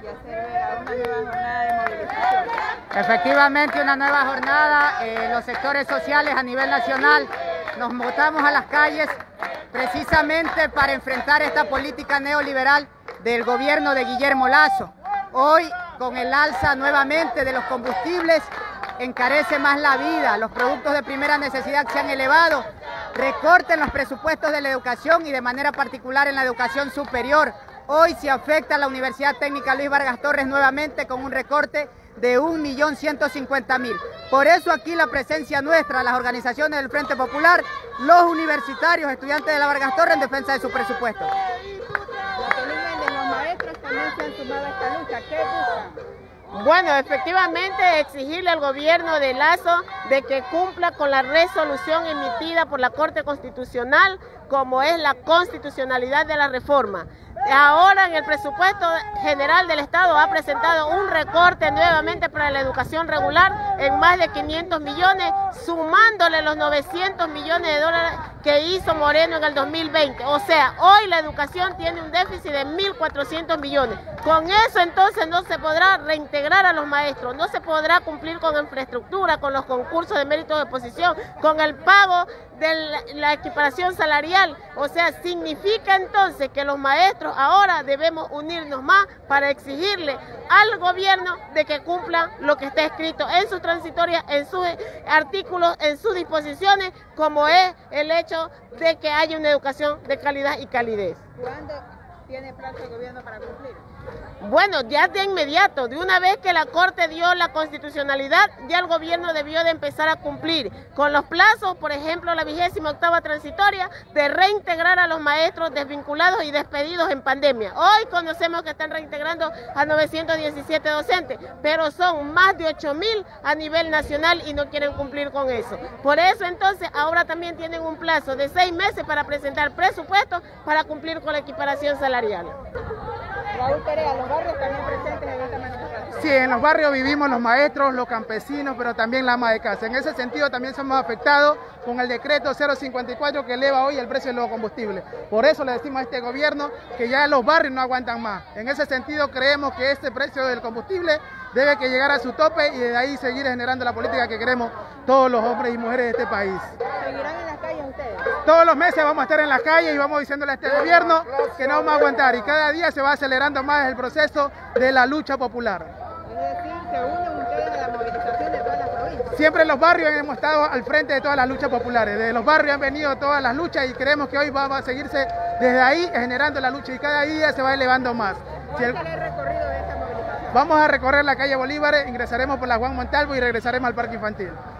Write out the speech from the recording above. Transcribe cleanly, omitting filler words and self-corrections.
y hacer a una nueva jornada de movilización. Efectivamente, una nueva jornada. Los sectores sociales a nivel nacional nos botamos a las calles precisamente para enfrentar esta política neoliberal del gobierno de Guillermo Lasso. Hoy, con el alza nuevamente de los combustibles, encarece más la vida, los productos de primera necesidad se han elevado, recorten los presupuestos de la educación y de manera particular en la educación superior. Hoy se afecta a la Universidad Técnica Luis Vargas Torres nuevamente con un recorte de 1.150.000. Por eso aquí la presencia nuestra, las organizaciones del Frente Popular, los universitarios, estudiantes de la Vargas Torres en defensa de su presupuesto. La columna de los maestros también se han sumado a esta lucha. ¿Qué buscan? Bueno, efectivamente exigirle al gobierno de Lasso de que cumpla con la resolución emitida por la Corte Constitucional, como es la constitucionalidad de la reforma. Ahora en el presupuesto general del Estado ha presentado un recorte nuevamente para la educación regular en más de 500 millones, sumándole los 900 millones de dólares que hizo Moreno en el 2020. O sea, hoy la educación tiene un déficit de 1.400 millones. Con eso entonces no se podrá reintegrar a los maestros, no se podrá cumplir con infraestructura, con los concursos de mérito de oposición, con el pago de la equiparación salarial. O sea, significa entonces que los maestros ahora debemos unirnos más para exigirle al gobierno de que cumpla lo que está escrito en sus transitorias, en sus artículos, en sus disposiciones, como es el hecho de que haya una educación de calidad y calidez. ¿Cuándo tiene plazo el gobierno para cumplir? Bueno, ya de inmediato, de una vez que la Corte dio la constitucionalidad, ya el gobierno debió de empezar a cumplir con los plazos, por ejemplo, la 28ª transitoria, de reintegrar a los maestros desvinculados y despedidos en pandemia. Hoy conocemos que están reintegrando a 917 docentes, pero son más de 8.000 a nivel nacional y no quieren cumplir con eso. Por eso entonces ahora también tienen un plazo de 6 meses para presentar presupuestos para cumplir con la equiparación salarial. Raúl Perea, los barrios también presentes en esta manifestación. Sí, en los barrios vivimos los maestros, los campesinos, pero también la ama de casa. En ese sentido también somos afectados con el decreto 054 que eleva hoy el precio de los combustibles. Por eso le decimos a este gobierno que ya los barrios no aguantan más. En ese sentido creemos que este precio del combustible debe que llegar a su tope y de ahí seguir generando la política que queremos todos los hombres y mujeres de este país. ¿Seguirán en las calles ustedes? Todos los meses vamos a estar en las calles y vamos diciéndole a este gobierno que no vamos a aguantar y cada día se va acelerando más el proceso de la lucha popular. Es decir, se unen ustedes a la movilización de todas las provincias. Siempre en los barrios hemos estado al frente de todas las luchas populares. Desde los barrios han venido todas las luchas y creemos que hoy va a seguirse desde ahí generando la lucha y cada día se va elevando más. ¿Cuál será el recorrido de esta movilización? Vamos a recorrer la calle Bolívar, ingresaremos por la Juan Montalvo y regresaremos al Parque Infantil.